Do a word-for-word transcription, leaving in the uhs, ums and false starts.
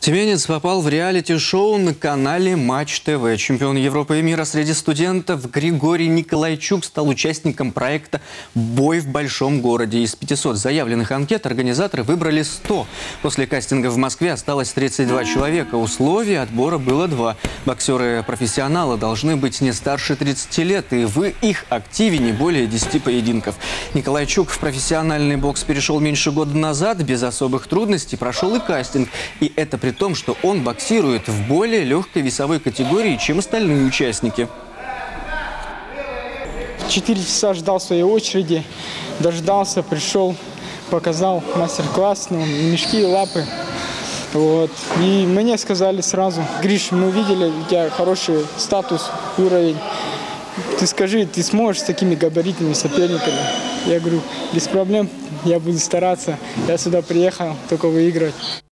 Тюменец попал в реалити-шоу на канале Матч ТВ. Чемпион Европы и мира среди студентов Григорий Николайчук стал участником проекта «Бой в большом городе». Из пятисот заявленных анкет организаторы выбрали сто. После кастинга в Москве осталось тридцать два человека. Условий отбора было два. Боксеры-профессионалы должны быть не старше тридцати лет, и в их активе не более десяти поединков. Николайчук в профессиональный бокс перешел меньше года назад, без особых трудностей прошел и кастинг. И это при том, что он боксирует в более легкой весовой категории, чем остальные участники. Четыре часа ждал своей очереди, дождался, пришел, показал мастер-класс, ну, мешки и лапы. Вот. И мне сказали сразу: Гриш, мы увидели, у тебя хороший статус, уровень. Ты скажи, ты сможешь с такими габаритными соперниками? Я говорю, без проблем, я буду стараться. Я сюда приехал только выиграть.